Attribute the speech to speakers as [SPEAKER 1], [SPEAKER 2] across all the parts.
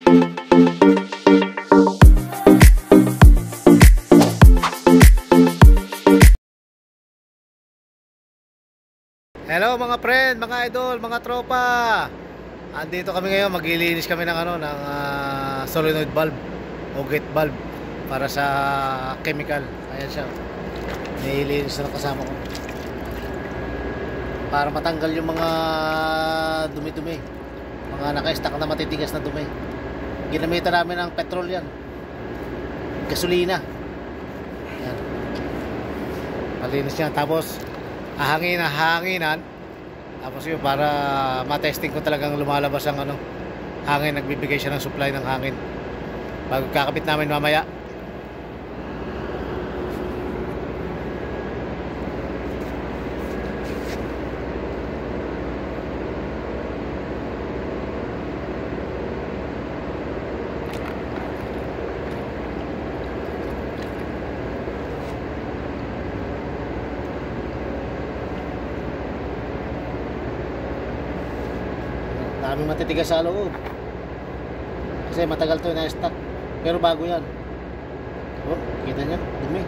[SPEAKER 1] Hello mga friend, mga idol, mga tropa. Andito kami ngayon, maglilinis kami ng solenoid valve o gate valve para sa chemical. Ayan siya. Nililinis na kasama ko. Para matanggal yung mga dumi-dumi. Mga naka-stack na matitigas na dumi. Ginamitan namin ng petrol yan. Gasolina. Ayan. Malinis yan. Tapos hanginan. Tapos yun, para matesting ko talagang lumalabas ang hangin, nagbibigay siya ng supply ng hangin bago kakabit namin mamaya. Daming matitigas sa loob kasi matagal to na-stack, pero bago yan. Oh, kita nyo, dumi.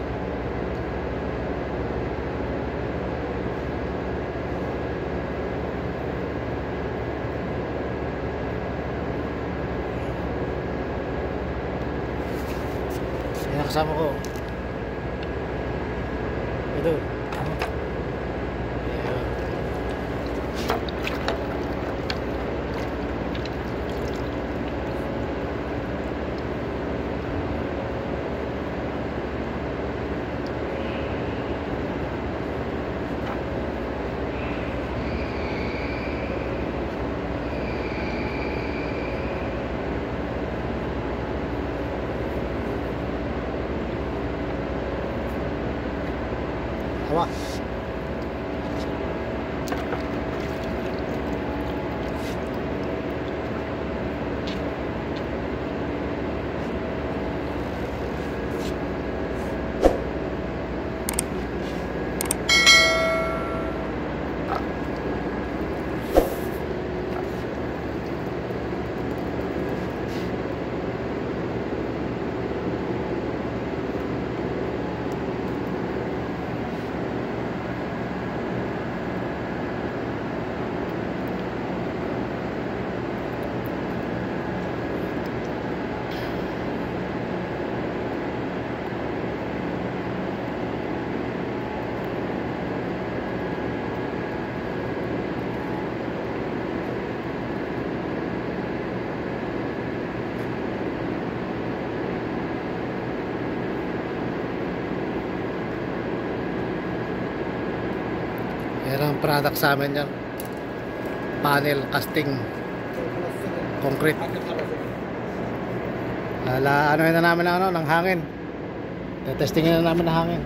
[SPEAKER 1] Yan kasama ko. Ito. Hawa. Yan ang product sa amin yan. Panel casting concrete. Ano na namin ng hangin. Testingin na namin ng hangin.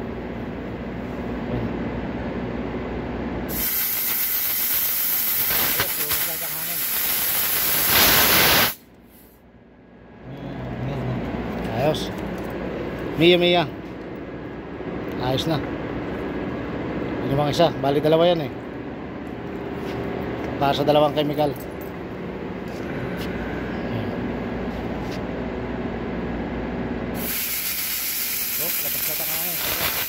[SPEAKER 1] Ayos. Mia. Ayos na. Yung mga isa, bali dalawa yan para sa dalawang chemical. Labas-labas na hangin.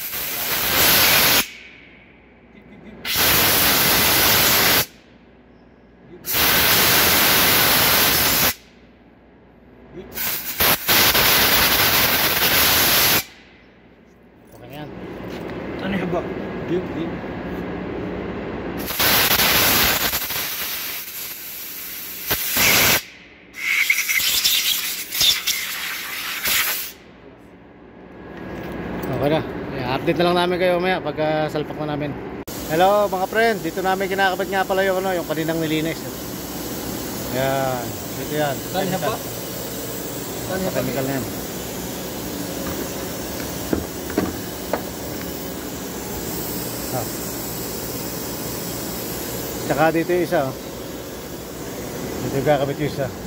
[SPEAKER 1] Okay yan.
[SPEAKER 2] Ano yung ba? Deep.
[SPEAKER 1] Okay na. I-update na lang namin kayo mamaya pag salpak na namin. Hello mga friend, dito namin kinakabit nga pala yung kaninang nilinis. Ayan, dito yan.
[SPEAKER 2] Saan yan po?
[SPEAKER 1] Chemical na yan. Tsaka dito yung isa. Dito yung kakabit yung isa.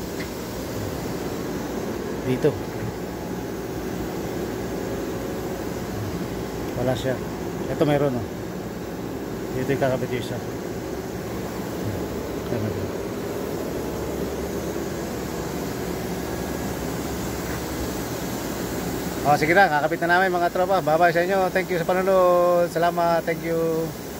[SPEAKER 1] Dito. Wala siya. Ito mayroon Dito yung kakabit yung isa. Oh, sige na, kakapit na namin mga tropa. Bye-bye sa inyo. Thank you sa panonood. Salamat. Thank you.